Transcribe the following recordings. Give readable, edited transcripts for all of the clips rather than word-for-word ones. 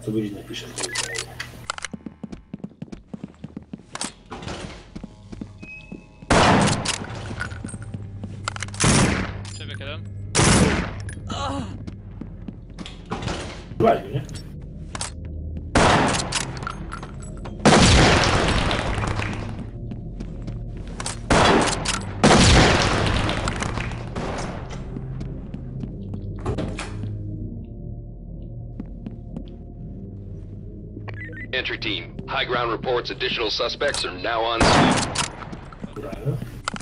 Co godzinę piszę. Przebieg jeden. Ładnie, nie? Entry team, high ground reports additional suspects are now on scene. Dobra.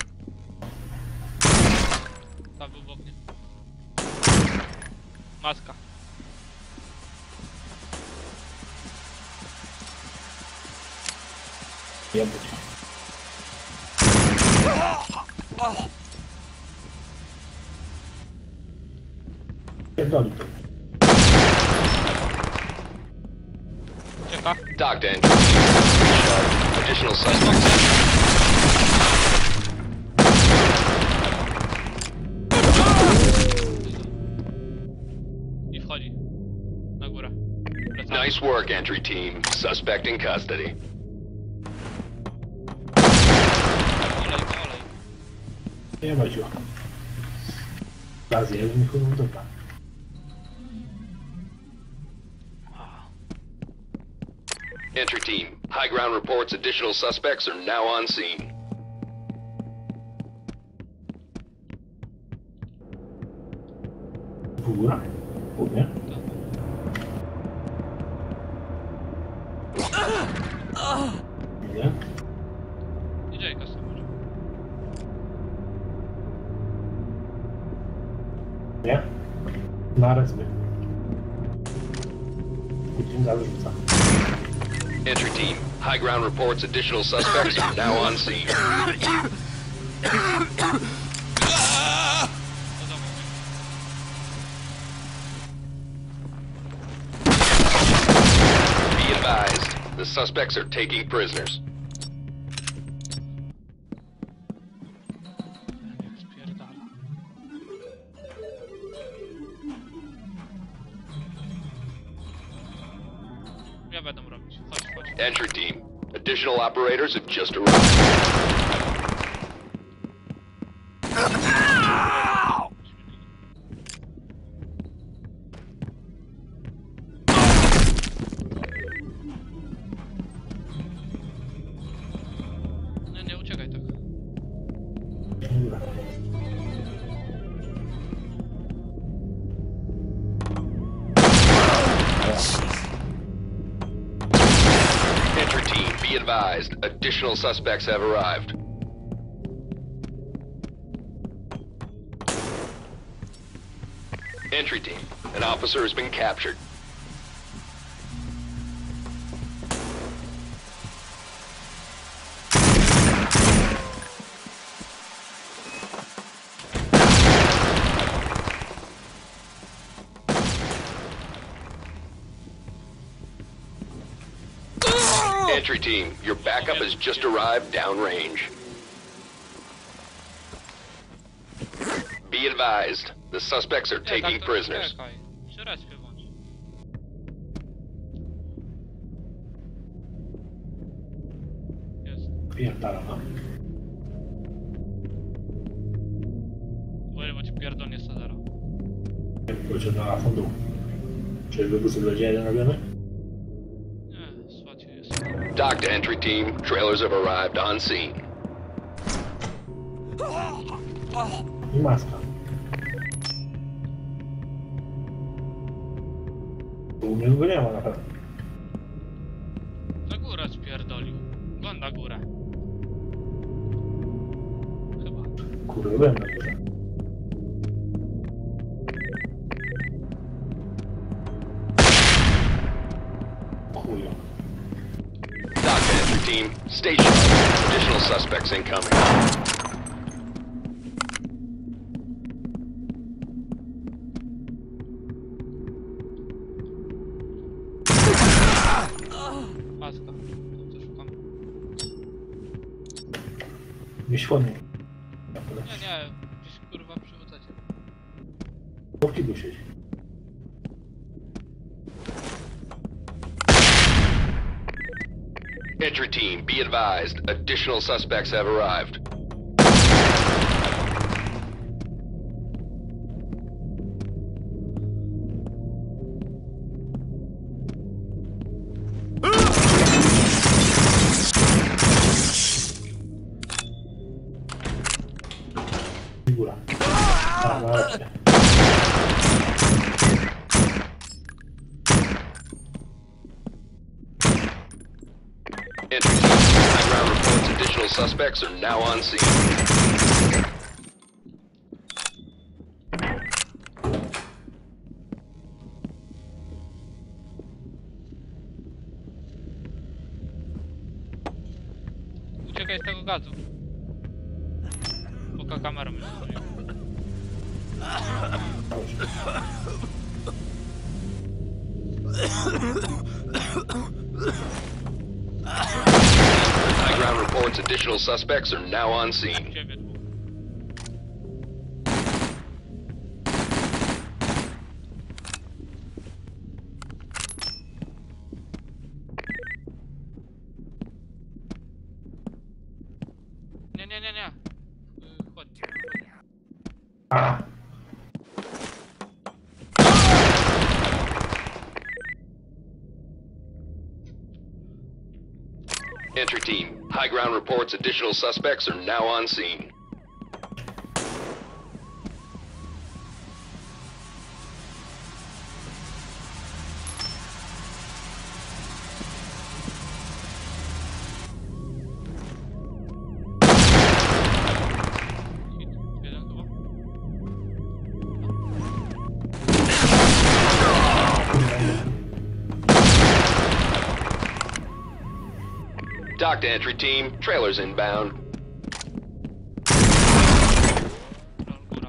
Tam był w oknie. Maska. Ja być. Pierdoli to. Ucieka. Docked entry team, additional suspects. I wchodzi. Na górę. Wracamy. Nice work, entry team. Suspect in custody. Olej. Nie ma dziura. Raz jeden, kurwa, dobra. Entry team, high ground reports additional suspects are now on scene. Góra? Półnie? Nie? DJ Kosa może. Nie? Na resby. Putin zarzuca. Entry team, high ground reports additional suspects are now on scene. Do domu. Be advised, the suspects are taking prisoners. Jak spierdala. Ja będę robić. Chodź. Entry team, additional operators have just arrived. Nie uciekaj tak. Dobra. Entry team, be advised, additional suspects have arrived. Entry team, an officer has been captured. Entry team, your backup has just arrived downrange. Be advised, the suspects are taking prisoners. Czekaj. Przy respie bądź. Jest. Pierdala, no. Uważaj, bo ci pierdolnie 100-0. Wrócę na fundu. Czy wybór będzie jeden robiony? Nie, słuchajcie, jest. Docked entry team, trailers have arrived on scene. I maska. U mnie go nie ma na pewno. Na górę spierdolił. Gon na górę. Chyba. Kurwa, byłem na górze. Chujo. Docked entry team, stay sharp. Additional suspects incoming. Maska. To szukam. Nie świetnie. Nie. Gdzieś kurwa przywrócacie. Chłopki tu siedzi. Entry team, be advised. Additional suspects have arrived. Figura. Vabbè. Entry team, high ground reports additional suspects are now on scene. Uciekaj z tego gazu. Póki kamera mnie zrobiła. High ground reports additional suspects are now on scene. Ciebie tu. Nie. Chodź. A. Entry team, high ground reports additional suspects are now on scene. Jeden chyba. Dock to entry team, trailers inbound. Góra.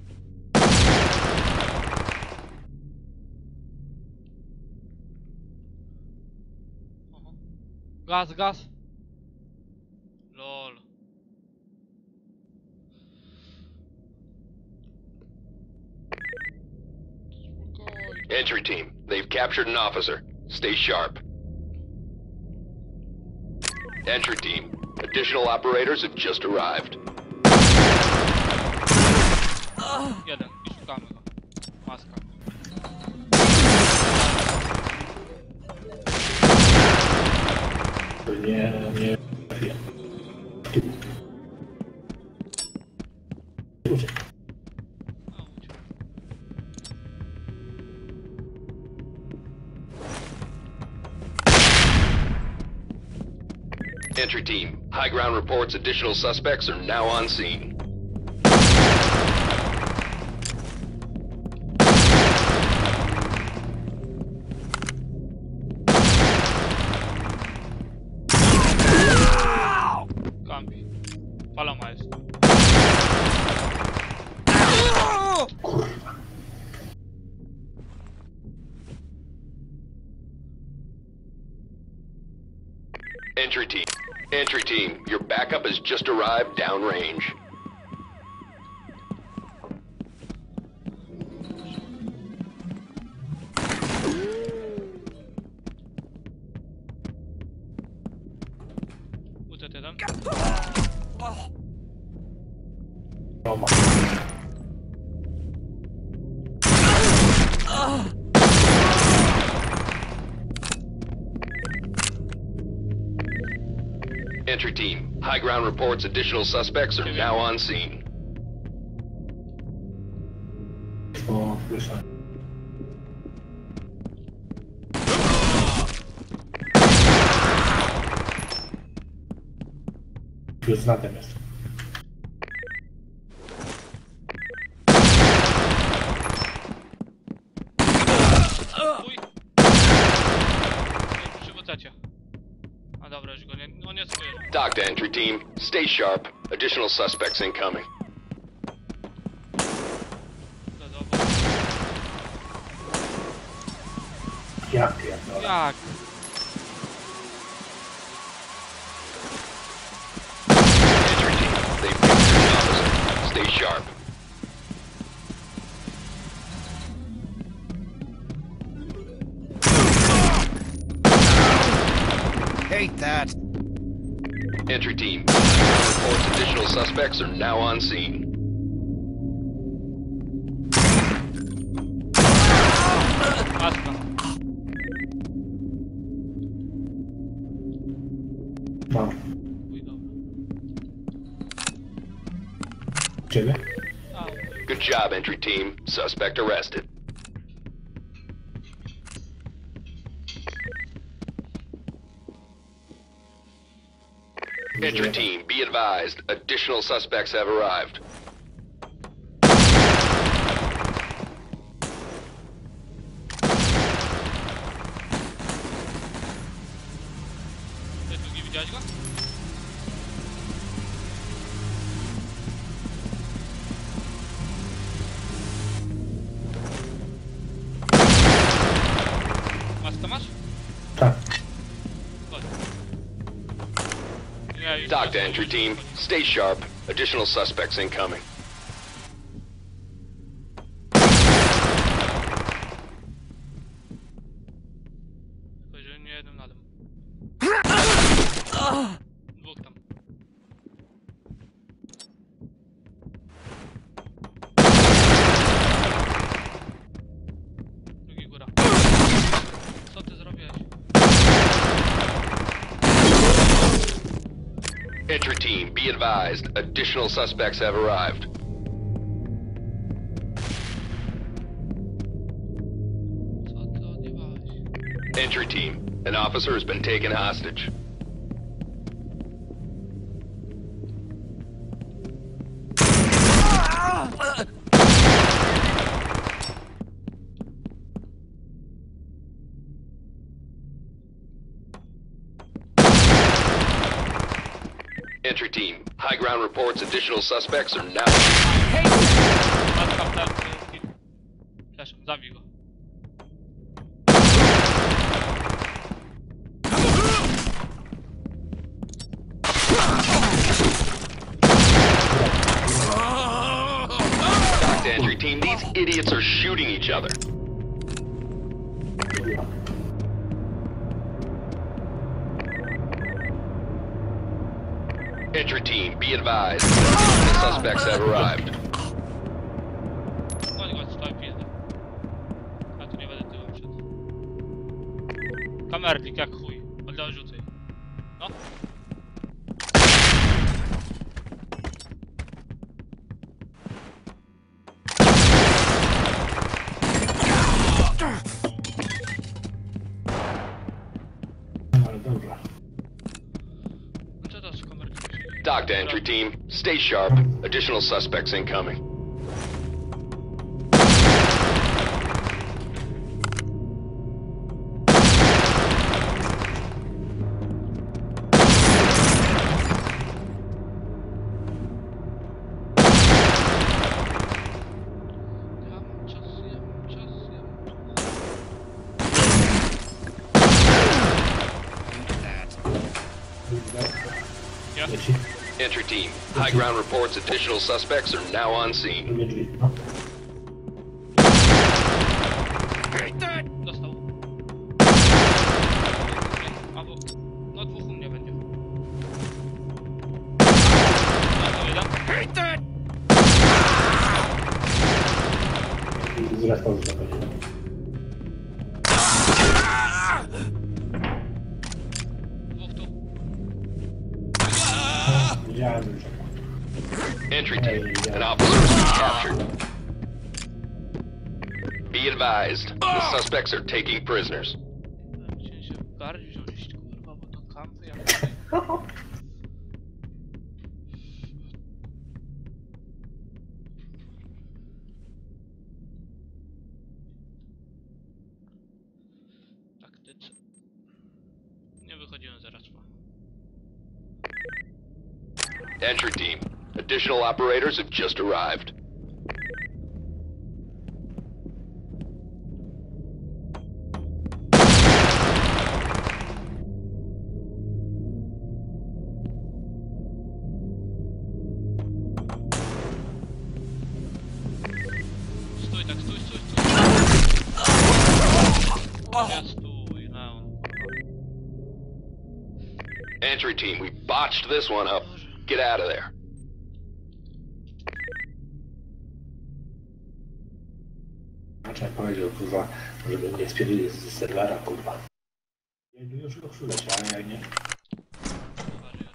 Oho. Gaz. Lol. Spokojnie. Entry team, they've captured an officer. Stay sharp. Entry team, additional operators have just arrived. Jeden. I szukamy go. Maska. To nie trafiłem. Uciekł. A, uciekł. Entry team, high ground reports additional suspects are now on scene. Kampi. Paloma jest. Kurwa. Entry team, your backup has just arrived downrange. Uciekł jeden. Roma. Entry team, high ground reports additional suspects are now on scene. O, słyszę. Już znatem jest. Uj! Przywrócacie. A dobra, już go nie... On nie swoje. Dock to entry team, stay sharp. Additional suspects incoming. Ja pierdolę. Jak? Entry team, they've captured an officer. Stay sharp. Hate that. Entry team. Reports additional suspects are now on scene. Maska. Mam. Uj, dobra. Ciebie? A, Good job, entry team. Suspect arrested. Entry team, be advised. Additional suspects have arrived. ty tu nie widziałeś go? Maskę masz? Tak. Chodź. Nie, już Talk to nie. entry team. Stay sharp. Additional suspects incoming. Tylko, że nie jednym nadem. Dwóch tam. Drugi góra. Co ty zrobiłeś? Entry team, be advised. Additional suspects have arrived. Co ty odjebałeś? Entry team, an officer has been taken hostage. Entry team, high ground reports additional suspects are now. Matka w plecy. Przepraszam, zabij go. Talk to entry team, these idiots are shooting each other. Entry team, be advised. Additional suspects have arrived. No nie chodź, stoi pizdę. Ja tu nie będę tyłem szedł. Kamernik jak chuj. Odrzucaj. No. Ale dobra. No co to z kamerki? Talk to entry team, stay sharp. Additional suspects incoming. Ja mam czas, ja mam czas, ja mam czas. Ja. Leci. Entry team, high ground reports additional suspects are now on scene. Drugie drzwi. No. Dostał. Albo... No dwóch u mnie będzie. Dostał jeden. I zresztą już zachodzi. Dwóch tu. Widziałem już. Entry team, an officer has been captured. Be advised, the suspects are taking prisoners. Chciałem się bardziej wziąć, kurwa, bo to kampy jak... Taktyce. Nie wychodziłem zaraz, ma. Entry team, additional operators have just arrived. Stój tak, stój, stój, stój. Ja stój, no. Entry team, we botched this one up. Get out of there. Znaczy jak powiedział, kurwa, żeby mnie spierili z serwera, kurwa. Już go przyleci, ale jak nie. Uważaj,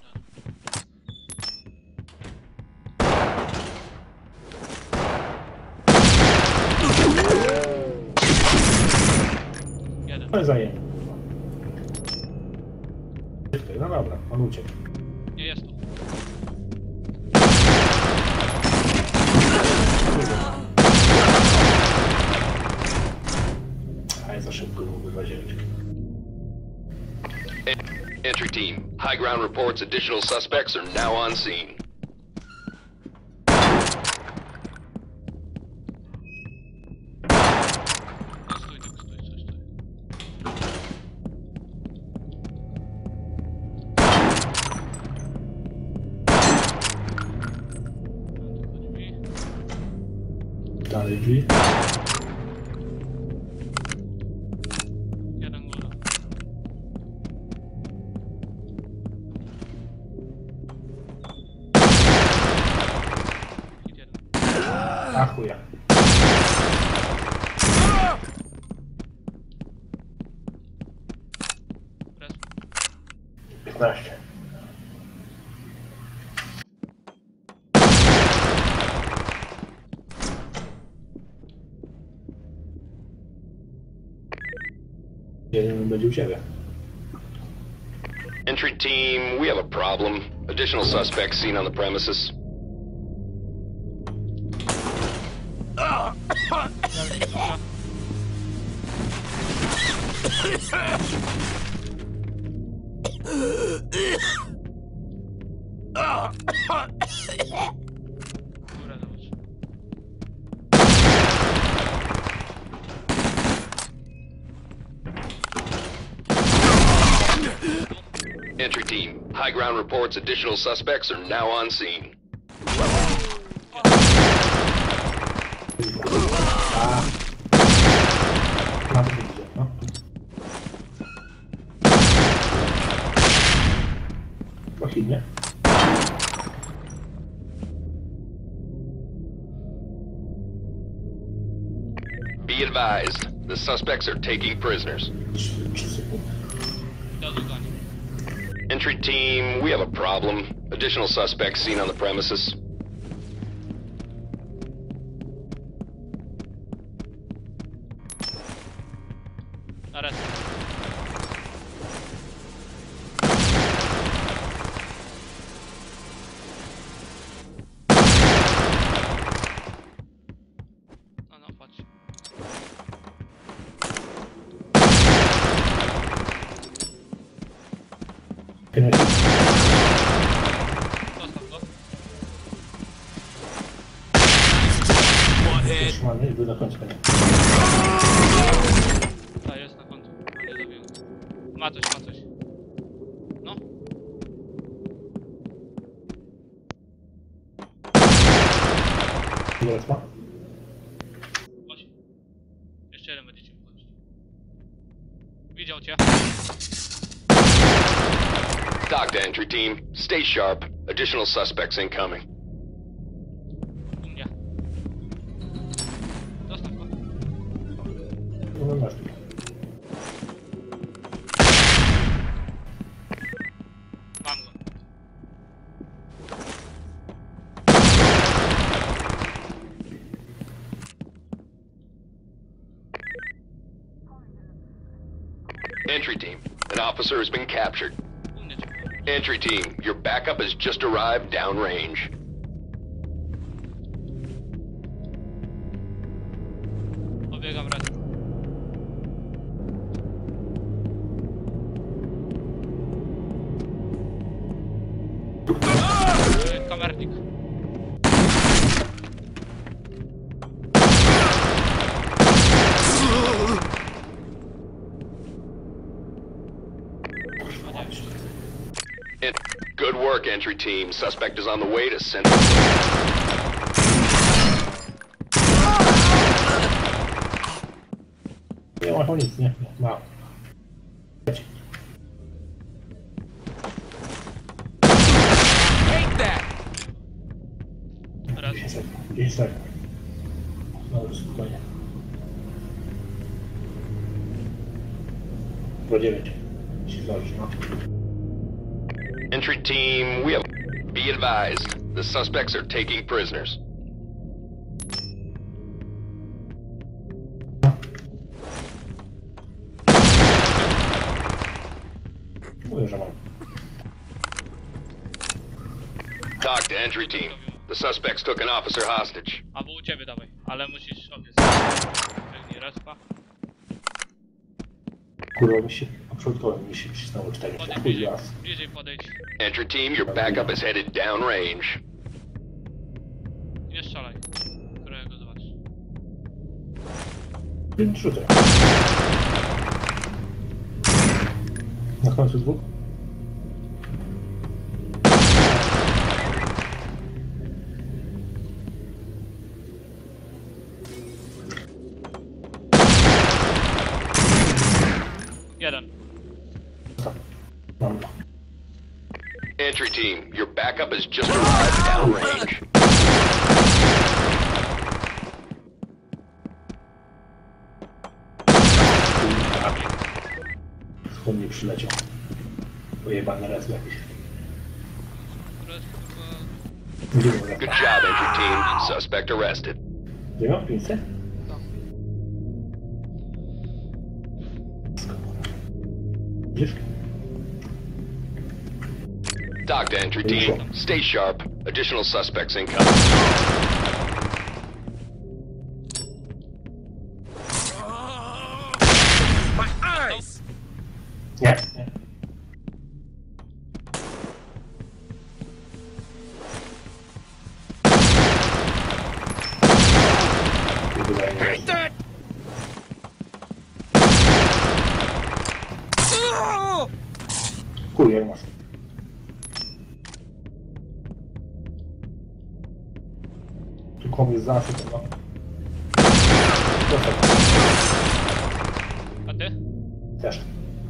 jeden. No i zajęty, kurwa. No dobra, on uciekł. Nie jest tu. Ale za szybko mu wywaziłeś. Entry team, high ground reports additional suspects are now on scene. Stój, tak, stój, stój, stój. Drzwi. Dalej drzwi. Jeden góra. Hit jeden. A chuja. Res. 15. Jeden będzie u ciebie. Entry team, we have a problem. Additional suspects seen on the premises. Dobra. Górę zobacz. Entry team, high ground reports additional suspects are now on scene. Na to widzę, no. Pochylnie. Be advised, the suspects are taking prisoners. 3 sekundy. Do goni. Entry team, we have a problem. Additional suspects seen on the premises. Na res. No, no, patrz. Koniec. Zostaw go. Utrzymany i był do końca. A, jest na końcu. A, nie zabił. Ma coś, ma coś. No. Teraz ma. Chodź. Jeszcze jeden będzie ci wchodzić. Widział cię. Dock to entry team. Stay sharp. Additional suspects incoming. U mnie. Zostaw go. No masz. Mam go. Entry team, an officer has been captured. U mnie cię. Entry team, your backup has just arrived downrange. Obiegam res. Kamernik. Good work, entry team. Suspect is on the way to Central. Nie ma nic, nie. Ma. 10 sekund. No spokojnie. Po 9. Jeśli zdążysz, no. Entry team, we have... Be advised, the suspects are taking prisoners. Mówię, że mam. Talk to entry team. The suspects took an officer hostage. Albo u ciebie dawaj, ale musisz obiec. Pewnie respa. Kurwa, mi się wcisnęło 4. Podejdź Chuj bliżej, raz. bliżej podejdź. Entry team, your backup is headed downrange. Nie strzelaj, którego zobaczysz. Rzucę. Na końcu dwóch? Jeden. Mam go. Entry team, your backup has just arrived downrange. Schód mi przyleciał. Pojebany raz jakiś. Good job, entry team. Suspect arrested. Gdzie mam 500? Widzisz? Talk to entry team. Stay sharp. Additional suspects incoming. Nie, nie. Wydaje mi się, że- Kurier masz. Tu komuś zawsze to no. A ty? Też.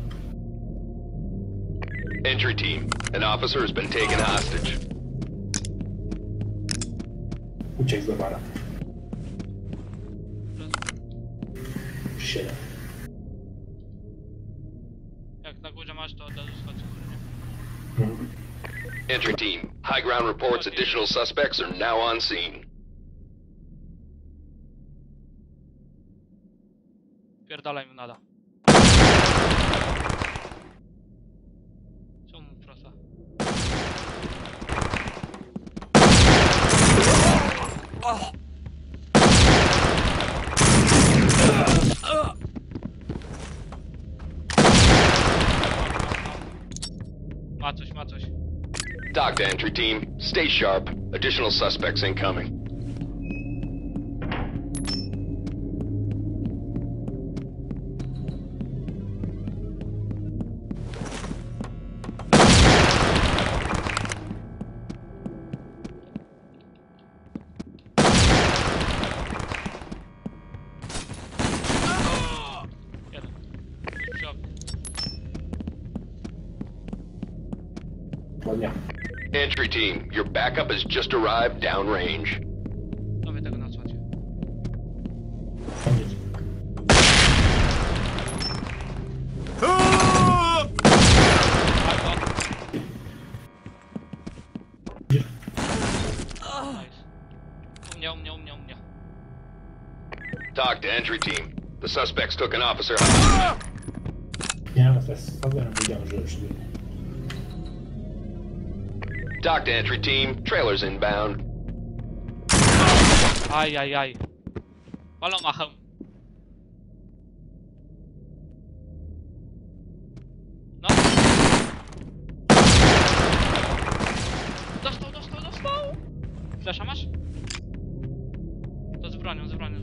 Entry team, an officer has been taken hostage. Uciekł z bara. 7. Jak na górze masz, to od razu schodź z góry, nie? Entry team, high ground reports additional suspects are now on scene. Pierdalaj mu nada. Co mu prosa? Ma coś, ma coś. Talk to entry team. Stay sharp. Additional suspects incoming. Jeden. Już przy oknie. Ładnie. Entry team, your backup has just arrived downrange. Nowy tego na słodzie. Koniec. Nice. U mnie. Talk to entry team. The suspects took an officer hostage. Nie wiem, to jest fawerem, wiedziałem, że przybiegnie. Talk to entry team. Trailers inbound. Aj. Palą machę. No. Dostał. Flasha masz? To z bronią.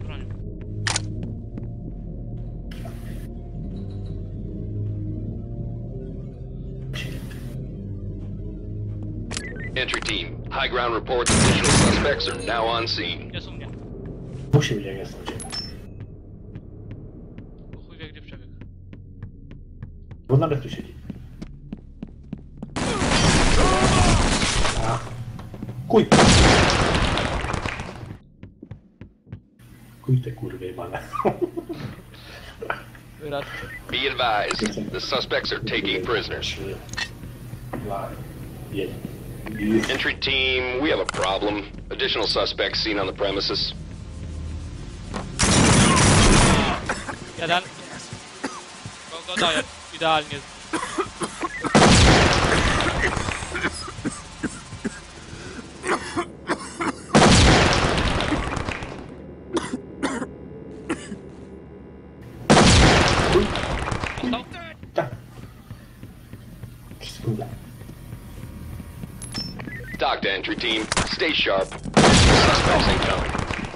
Entry team, high ground reports additional suspects are now on scene. Jest u mnie. Musi być, jak jest u ciebie. Bo chuj wie gdzie przebiegł. Bo nawet tu siedzi. A. Kuj! Chuj te kurwy jebane. Raz. Be advised, the suspects are taking prisoners. 3, 2, 1. Entry team, we have a problem. Additional suspects seen on the premises. Jeden. Go daję. Idealnie. Dostał? Tak. 3 sekundy. Talk to entry team. Stay sharp. Additional suspects incoming.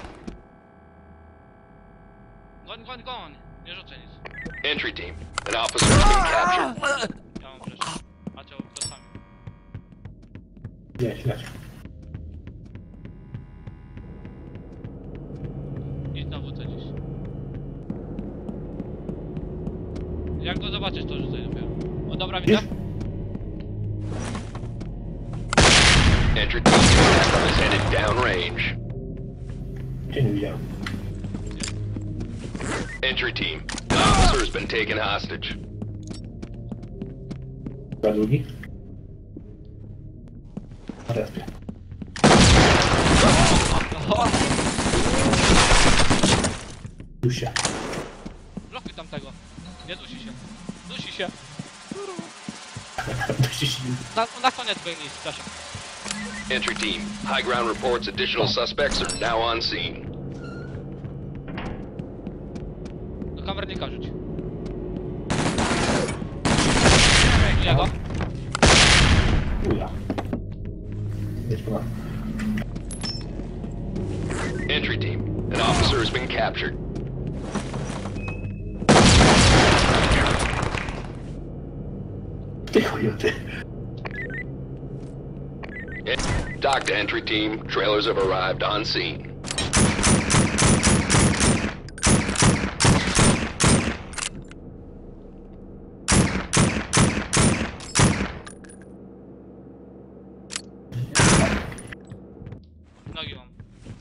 Goń. Nie rzucę nic. Entry team, an officer has been captured. Ja mam wreszcie. A cię czasami. Leć. Idź na WC dziś. Jak go zobaczysz, to rzucaj dopiero. O dobra, widzę. Entry team, your backup is headed downrange. Cię nie widziałem. Entry team, an officer has been taken hostage. Za długi? Na respie. Już się. Blokuj tamtego. Nie dusi się. Dusi się. Na koniec biegnij, przepraszam. Entry team, high ground reports additional suspects are now on scene. Do kamernika rzuć. Ile go? Uja. Jedź ponad. Entry team, an officer has been captured. Ty chujoty. Talk to entry team, trailers have arrived on scene. Nogi mam.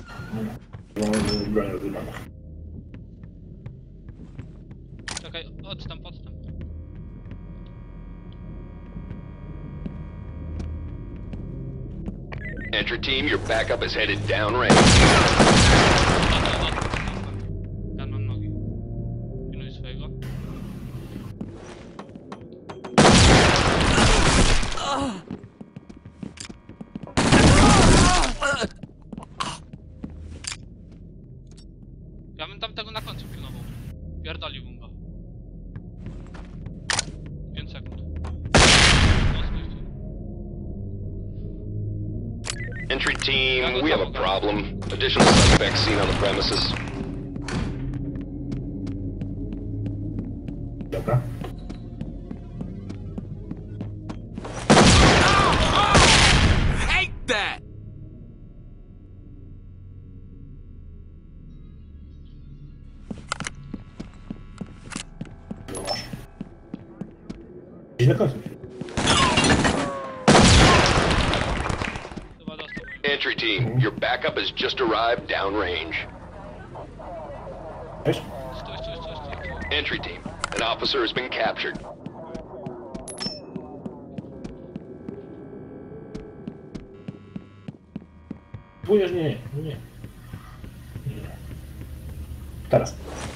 Broń wygląda. Czekaj, odstęp. Entry team, your backup is headed downrange. Ja mam nogi. Pilnuj swojego. Ja bym tamtego na końcu pilnował. Pierdoliłbym go. 5 sekund. No, stój. Entry team, we have a problem. Additional suspects seen on the premises. Dobra. Hate that! No masz. Gdzieś na końcu. Chyba dostał. Entry team, your backup has just arrived downrange. Wiesz? Stój. Entry team, an officer has been captured. Bujesz? Nie. Teraz.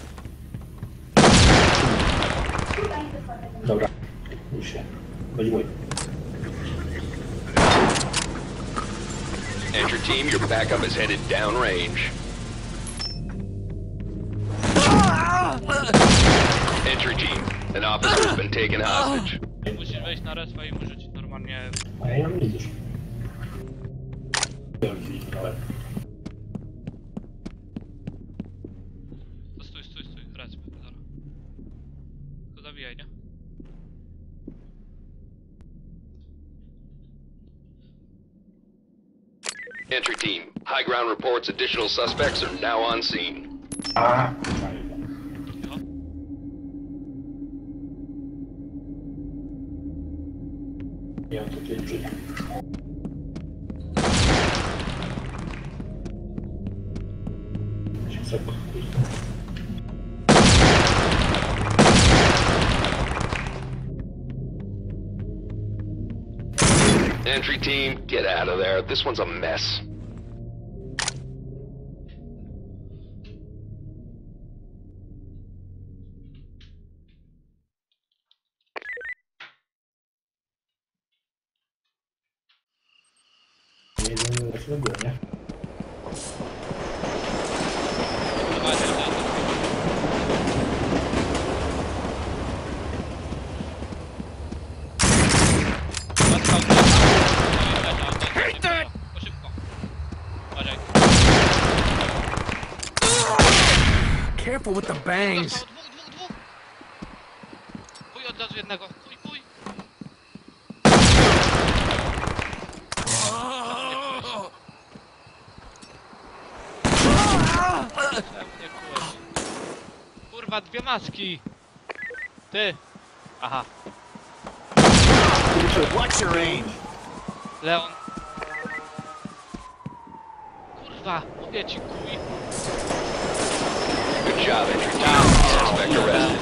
Dobra. Już się. Będzie mój. Entry team, your backup is headed downrange. Entry team, an officer has been taken hostage. Musisz wejść na respa i mu rzucić normalnie. A ja nie mam nic już. Ja już ale... To stój. Resp. Zaraz. To zabijaj, nie? Entry team, high ground reports additional suspects are now on scene. A. Cicho. Ja mam tutaj żyję. 10 sekund. Entry team, get out of there. This one's a mess. Jeden raz robił, nie? Careful with the bangs. Chuj od razu jednego. Chuj. Nie kułeś. Kurwa, dwie maski. Ty. Aha. Watch your aim. Leon. Kurwa, mówię ci kuj. Good job, entry team. Suspect arrested.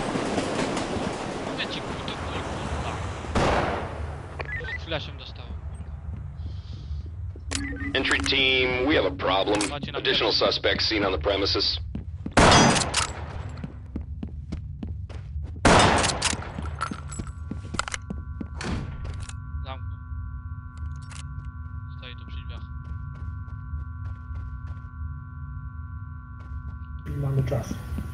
Mówię ci kuj, to kuj, kurwa. Dwóch flashem dostało. Entry team, we have a problem. Additional suspects seen on the premises. Zamknął. Stoi tu przy drzwiach. Mamy czas.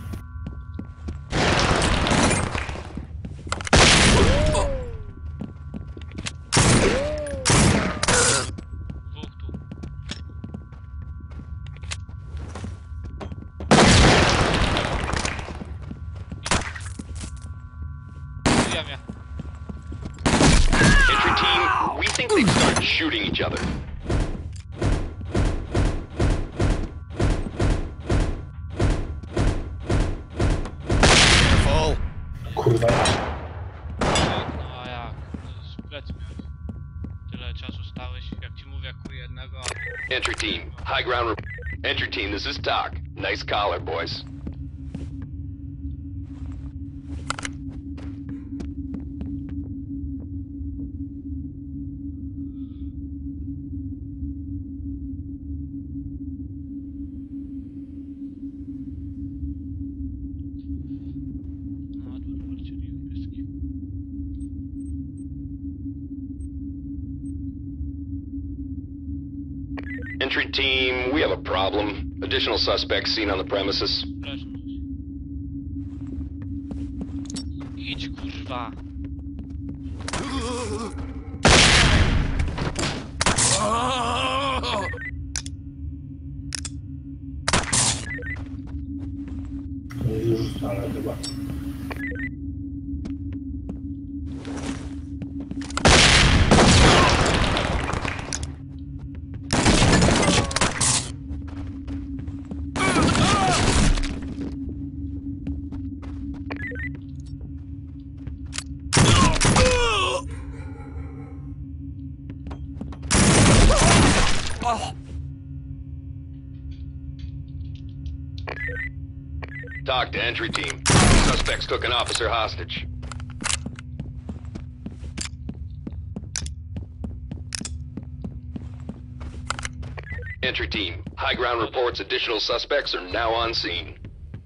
Dwóch tu. Zabija mnie. Entry team, we think they've started shooting each other. Careful. Kurwa, No a jak? Z plecy miałeś. Tyle czasu stałeś, jak ci mówię, kuj jednego, a... Entry team, high ground. Entry team, this is Doc. Nice collar, boys. No, dwóch czyli niebieski. Entry team, we have a problem. Additional suspects seen on the premises. Flash. Idź, kurwa. to jest już ale chyba. Talk to entry team. Suspects took an officer hostage. Entry team, high ground reports additional suspects are now on scene.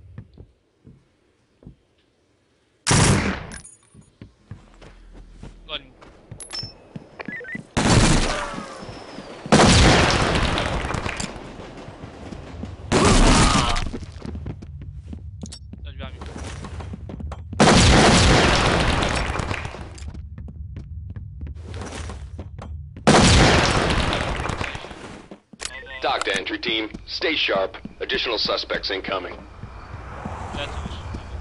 Goń. Za drzwiami. Talk to entry team. Stay sharp. Additional suspects incoming. Lecę już.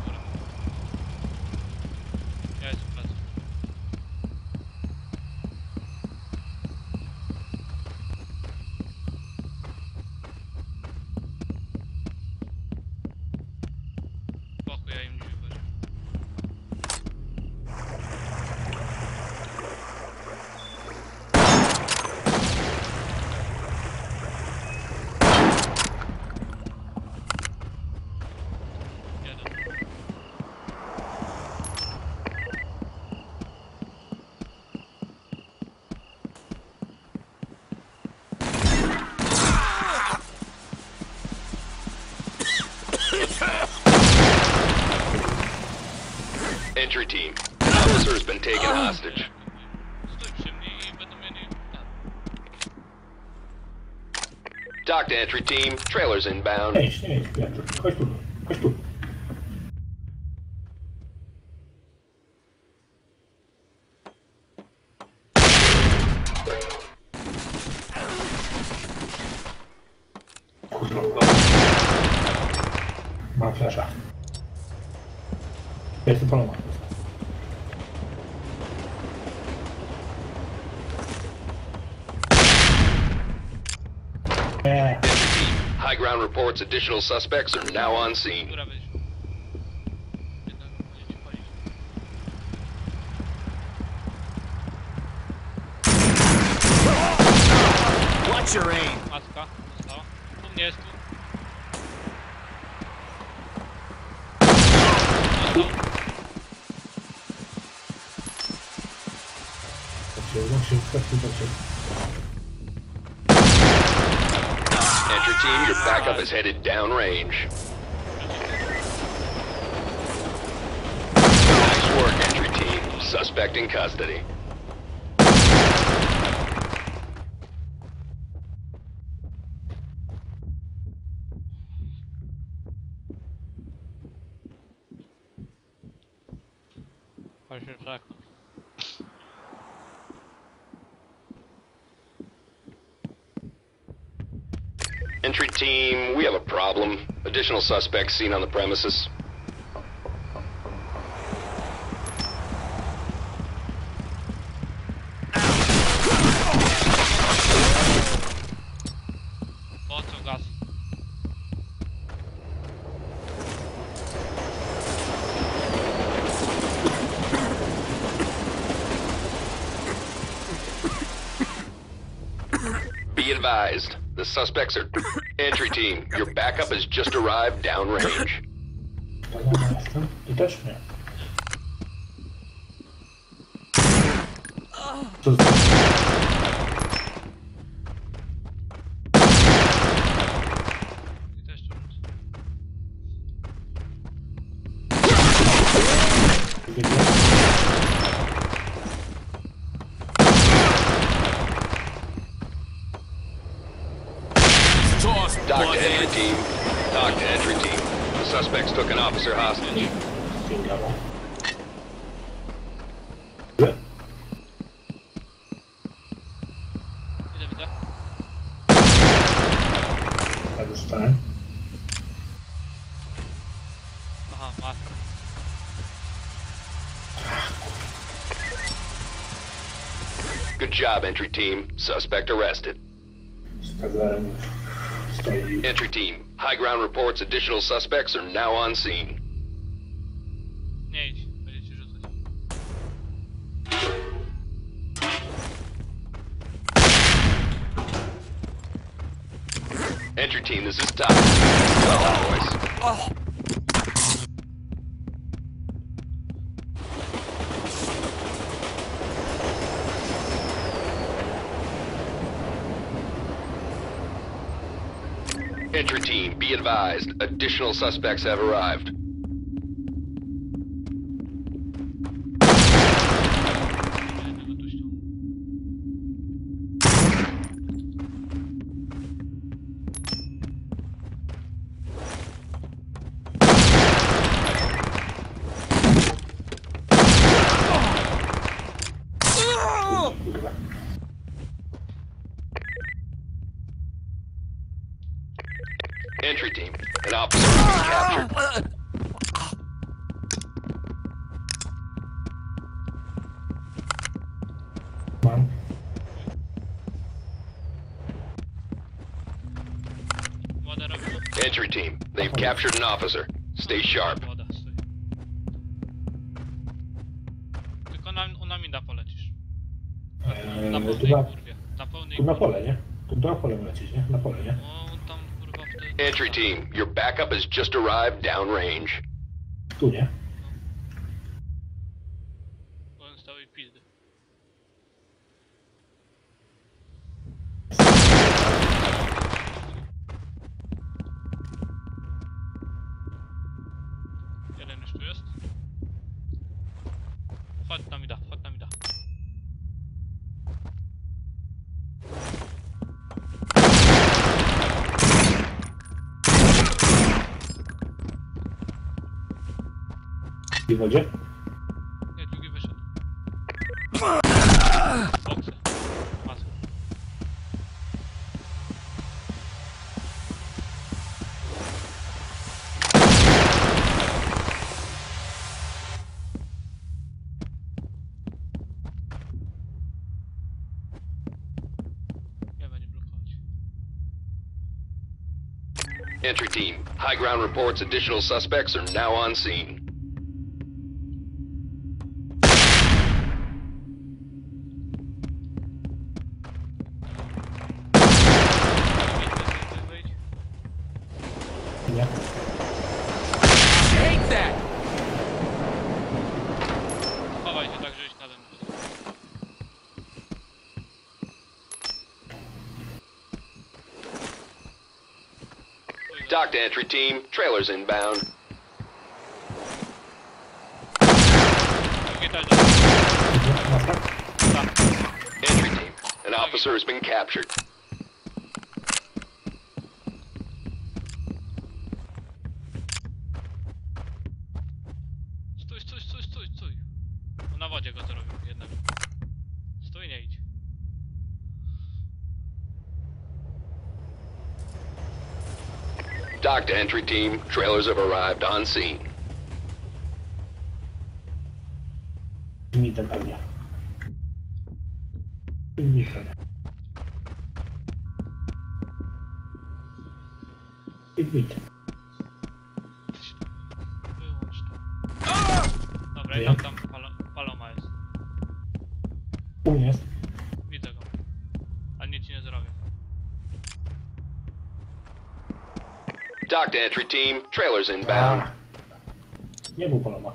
Ja jestem w plecy. Spokój, ja im drzwi wejdę. Entry team, an officer has been taken hostage. Stój przy mnie i będą mieli... Talk to entry team, trailers inbound. Nie idź, Piotr. Chodź tu, chodź tu. Kurwa. Mam flasza. Ja jestem poloma. Nie. Entry team, high ground reports additional suspects are now on scene. Góra wyjść. Jednego będzie ci palić. Watch your aim. Matka została. U mnie jest tu. Entry team, your backup is headed downrange. Nice work, entry team. Suspect in custody. Właśnie tak. Entry team, we have a problem. Additional suspects seen on the premises. Po co gaz? Be advised, the suspects are... Entry team, your backup has just arrived downrange. Poloma jestem. Ty też nie. Co za... I też tu rzucę. Toss, Talk to entry butthead. team. Talk to entry team. The suspects took an officer hostage. Sięgało. Widzę. Tak dostałem. Aha, matka. Good job, entry team. Suspect arrested. Z Kazarem stoi. Entry team, high ground reports additional suspects are now on scene. Nie idź, będzie ci rzucać. Entry team, this is Tom. Well, boys. Entry team, be advised. Additional suspects have arrived. Jednego tu ściągnę. Kurwa. Entry team, an officer has been captured. Mam. Woda robi. Entry team, they've captured an officer. Stay sharp. Woda stoi. Tylko na mida polecisz. Na Tu pełnej na, kurwie. Na pełnej tu na kurwie. pole, nie? Tu na pole lecieć, nie? Na pole, nie? No tam kurwa wtedy... Entry team, your backup has just arrived downrange. Tu, nie? On stał i pizdy. Chodź na mida, chodź na mida. I w wodzie? Nie, drugi wyszedł. Boksy. Masy. Nie będzie blokować. Entry team, high ground reports additional suspects are now on scene. Wyjdź. Nie. Take that! Chowaj się tak, żebyś na dół. Dock to entry team, trailers inbound. Drugi też Idzie na skak? tak. Entry team, an officer has been captured. Stój, stój, stój, stój, stój. No na wodzie go zrobił, jednego. Stój, nie idź. Dock to entry team, trailers have arrived on scene. Mitem pewnie. Mitem. Mit. Wyłącz to. Dobra, i tam paloma jest. U mnie jest. Widzę go. Ale nic ci nie zrobię. Dock to entry team, trailers inbound. Nie był poloma.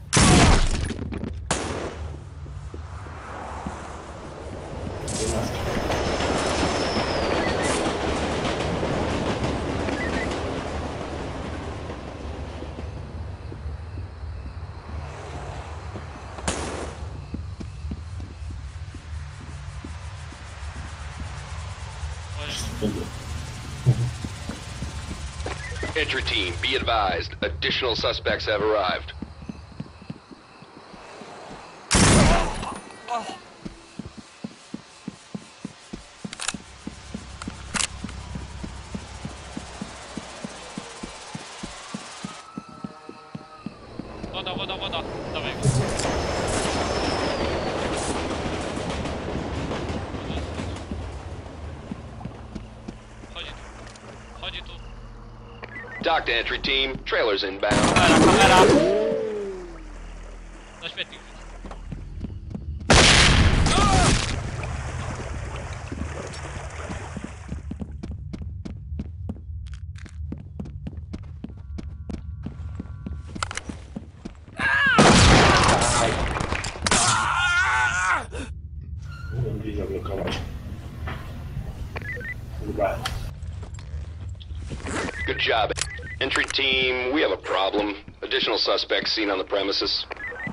Entry team, be advised, additional suspects have arrived. Woda, woda, woda. Dawaj go. Chodzi tu. Chodzi tu. Dock to entry team, trailers inbound. Kamera, kamera. Na śmietnik. Mogłem gdzieś zablokować. Chyba. Good job. Entry team, we have a problem. Additional suspects seen on the premises.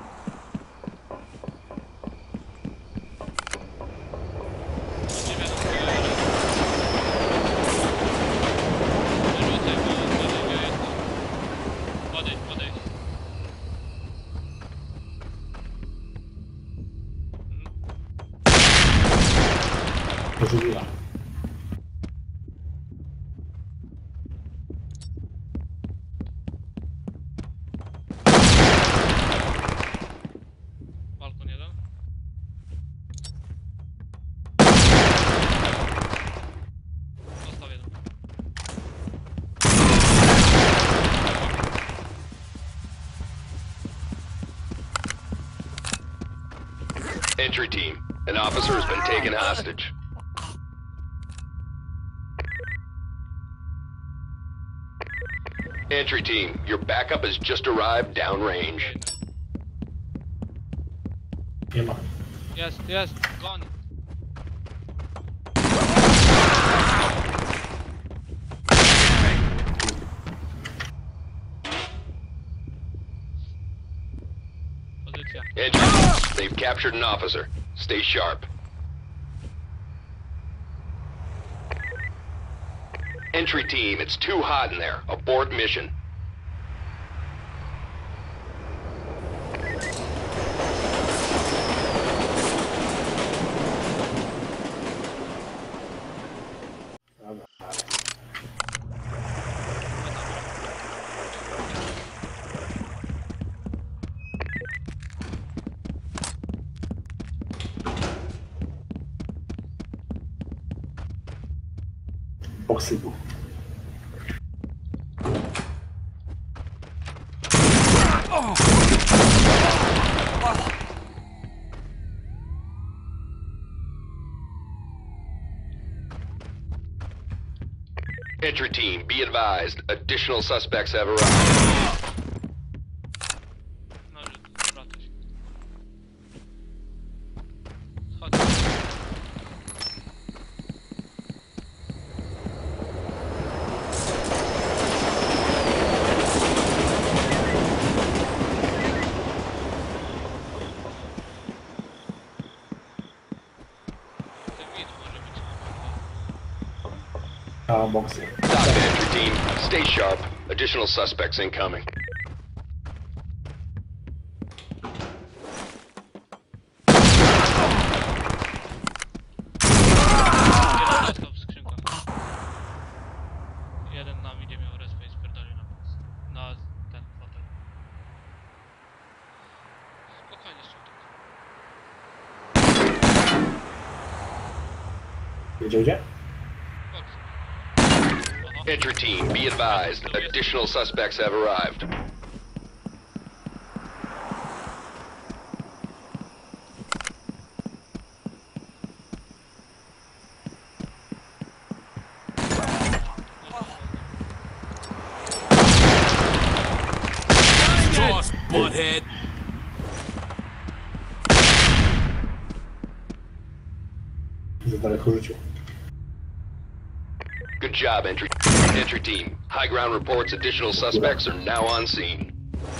Nie wiem, wyrzucaj go, gdzie jest. Podejdź, podejdź. Pożywiła. Balkon jeden. Zostaw jeden. Entry team, an officer has been taken hostage. Entry team, your backup has just arrived downrange. Nie ma. Jest, goni. Pozycja. akcja. Entry, they've captured an officer. Stay sharp. Entry team, it's too hot in there. Abort mission. Dobra. Oksydu. Entry team, be advised. Additional suspects have arrived. No, wracać. Chodź. Ten widz może być. A boksy. Stop it, entry team. Stay sharp. Additional suspects incoming. Jeden dostał w skrzynkach. Jeden nam idzie miał respę i spierdolił na ten fotel. Spokojnie, Szczutek. Gdzie? Boks. Aha. Entry team, be advised. Additional suspects have arrived. Toss, butthead. Za daleko rzucił. Good job, entry team. High ground reports additional suspects are now on scene.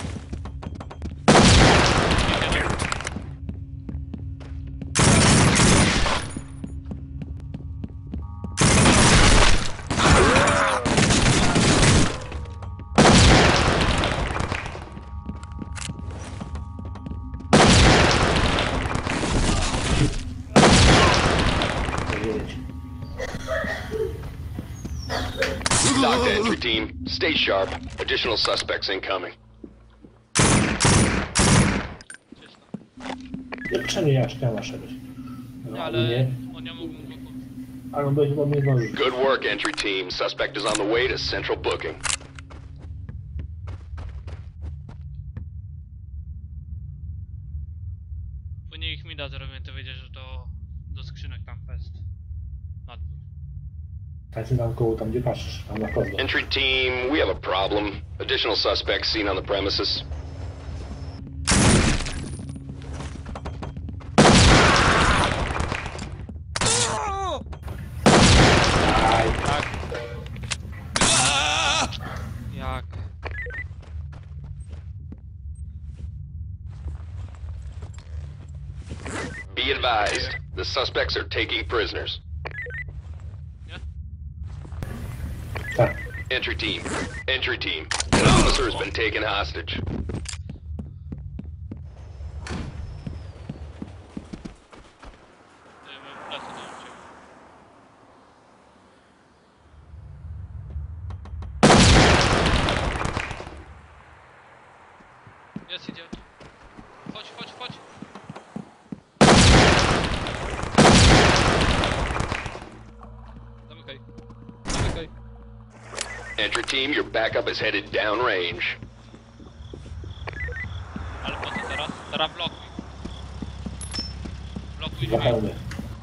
Wiedzieć. Dock to entry team. Stay sharp. Additional suspects incoming. Czysto. Niepotrzebnie ja czekałem aż być. No, ale on nie mógł go kupić. Ale on będzie chyba mnie zdążył. Good work, entry team. Suspect is on the way to central booking. Później ich mi da zrobię, to wiedziesz, że to do skrzynek tam fest. Na dwór. Tacy tam koło, tam gdzie patrzysz, tam na kozę. Entry team, we have a problem. Additional suspects seen on the premises. Aj, Tak. Jak? Be advised, the suspects are taking prisoners. Nie? tak. Entry team, an officer has been taken hostage. Mam pracę do ciebie. Jest idiot. Chodź. Zamykaj. Entry team, your backup is headed downrange. Ale po co teraz? Teraz blokuj. Blokuj Dwa drzwi. pełne.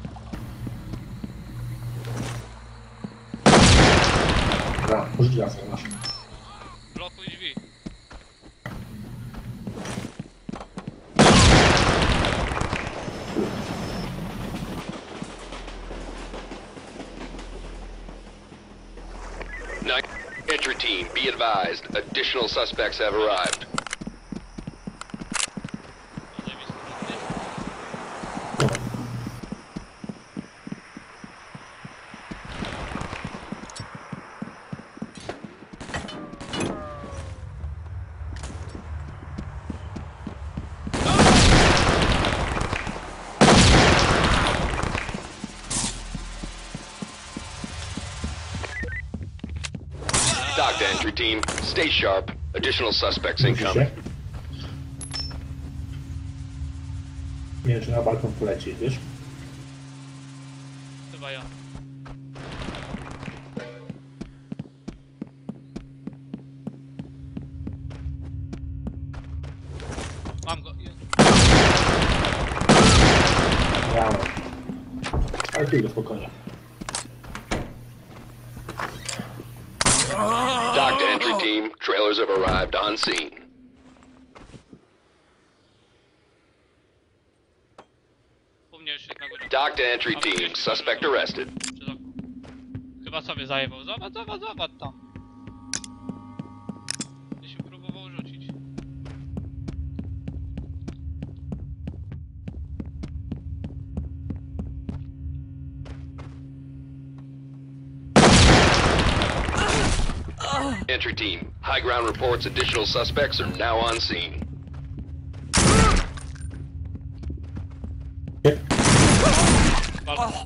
Dobra, użyć lasem masz. Blokuj drzwi. Entry team, be advised, additional suspects have arrived. Entry team, stay sharp. Additional suspects Musi incoming. się. Nie wiem, czy na balkon poleci, wiesz? Chyba ja. Mam go. Ja mam. Ale tu idę spokojnie. Dock to entry team. Trailers have arrived on scene. U mnie już jest na górze. Dock to entry team. Suspect arrested. Przez okno. Chyba sobie zajebał. Zobacz tam. Ja się próbował rzucić. Entry team, high ground reports additional suspects are now on scene. Nie? Balkon.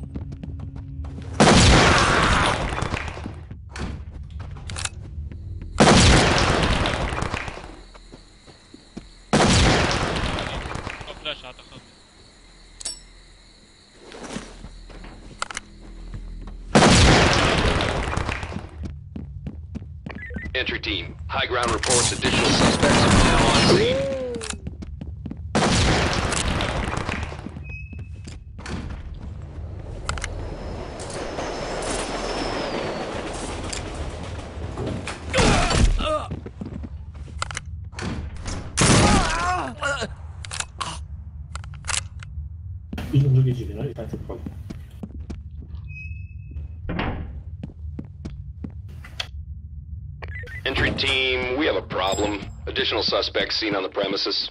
O flesza, to chodzi. Entry team, high ground reports additional suspects are now on scene. Idą drugie dziwy, no i tak wchodzi. Entry team, we have a problem. Additional suspects seen on the premises.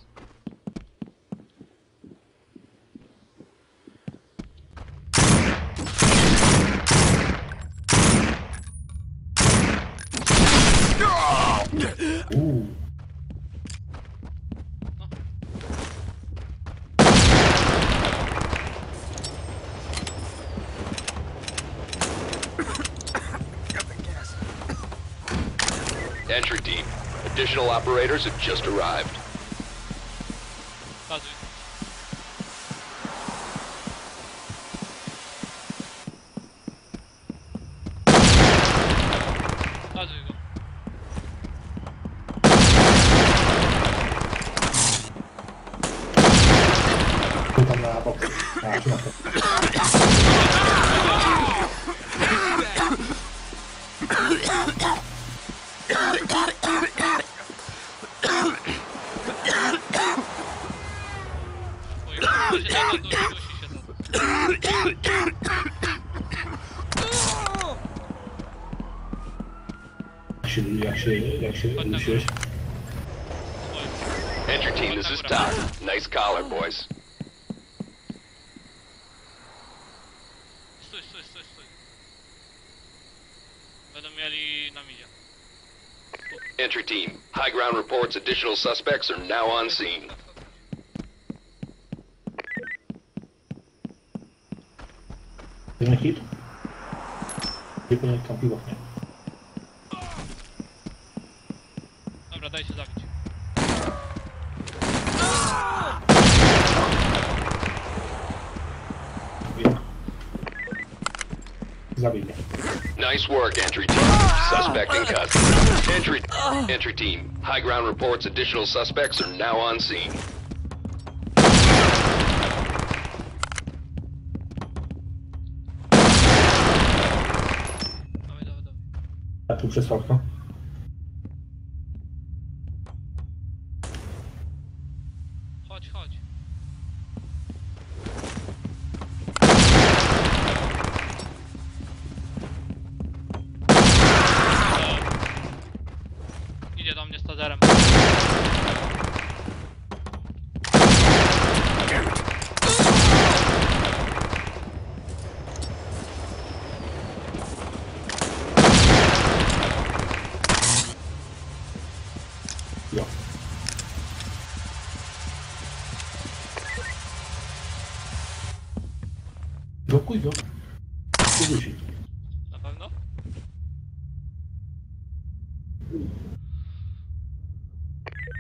Entry team, additional operators have just arrived. Bazuj. Bazuj go. Tu tam na bok. A, tu na to. Oj, dusi się to. Jak się dusiłeś? Oj. Entry team, this is Todd. Nice collar, boys. Stój. Będą mieli na midzie. Entry team, high ground reports additional suspects are now on scene. Jeden hit? Nie powinien kampiło, nie? Dobra, daj się zabić. Wiem. Zabij mnie. Nice work, entry team. Suspect in custody. Entry team, high ground reports additional suspects are now on scene. Dawaj. A tu przez okno? Chodź. Idzie do mnie z taserem. Jo. Blokuj go. Nie dusi. Na pewno?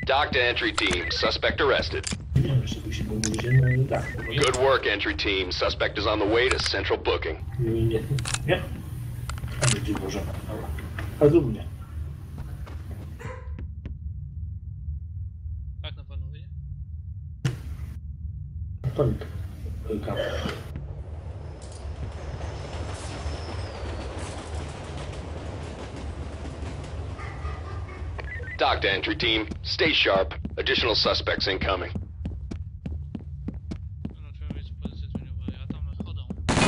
Dock to entry team. Suspect arrested. Nie wiem, jeszcze musi powiedzieć, no tak. Good work, entry team. Suspect is on the way to central booking. Nie. A będzie możemy. Dobra. A zrób mnie. Tak na pewno wyjdzie. Tonik. Kamera. Dock to entry team. Stay sharp. Additional suspects incoming. Zobaczymy, więc pozycję zmieniła. Ja tam chodzą.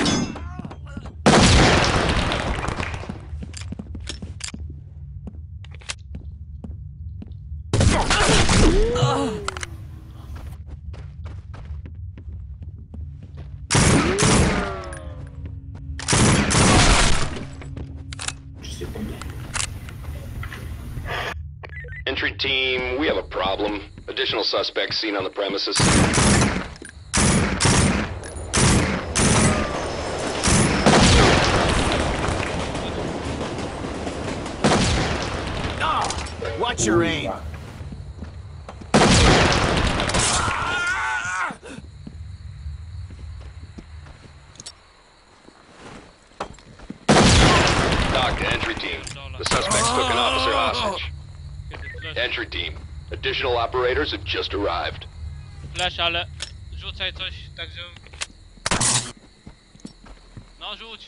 Entry team, we have a problem. Additional suspects seen on the premises. Watch your aim. Dock to entry team. The suspects took an officer hostage. Kiedy flash, Entry team. Additional operators have just arrived. flash, ale rzucaj coś, tak żebym... No rzuć!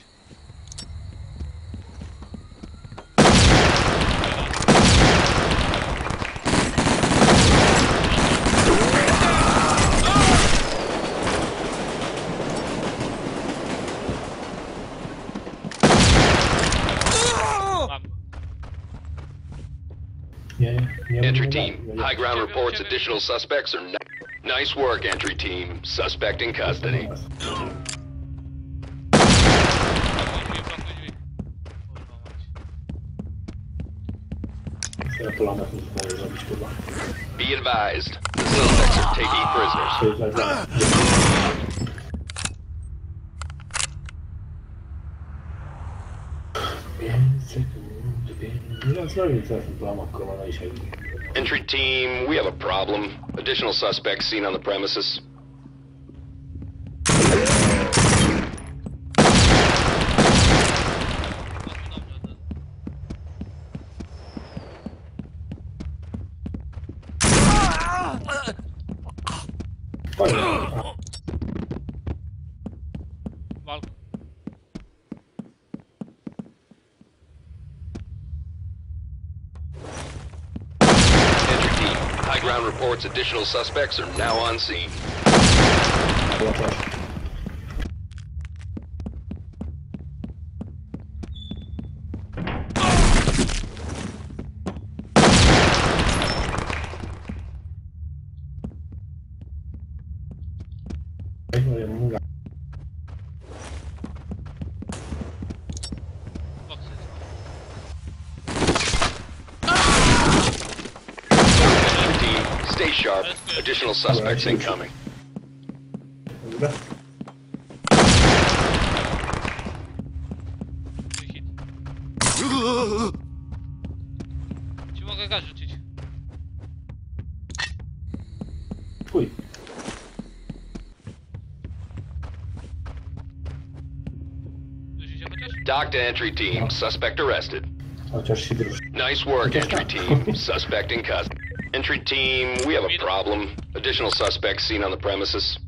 Mam go. Nie Entry team. High ground reports additional suspects are Nice work, entry team. Suspect in custody. Blokuj drzwi. Kurwa mać. Ja polamach nie zdaję zrobić chyba. Be advised. The suspects are taking prisoners. To jest nagrane. Ja zrobię teraz ten polamach korona i się. Entry team, we have a problem. Additional suspects seen on the premises. Dobrze, Fajnie. walka. Entry team, high ground reports additional suspects are now on scene. Ja też. Boksy. Entry team, stay sharp. Additional suspects incoming. Dobra. Hit. Ci mogę gaz rzucić. Twój. Rzucicie chociaż? Dock to entry team, suspect arrested. Chociaż się druży. Nice work, entry team. Suspect in custody. Entry team, we have a problem. Additional suspects seen on the premises.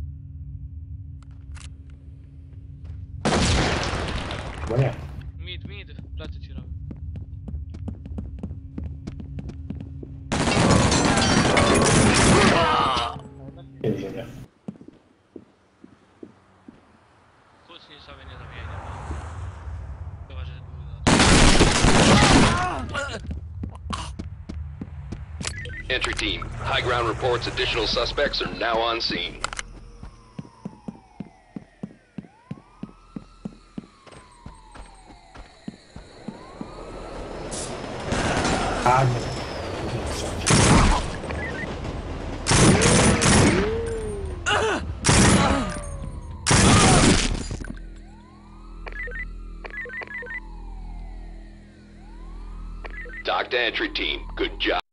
Bo nie. Mid, plecy ci robię. Wiem, że nie. Kucnij sobie, nie zabijaj, nie ma. Chyba, że był Entry team, high ground reports additional suspects are now on scene. A nie. Dock to entry team, good job.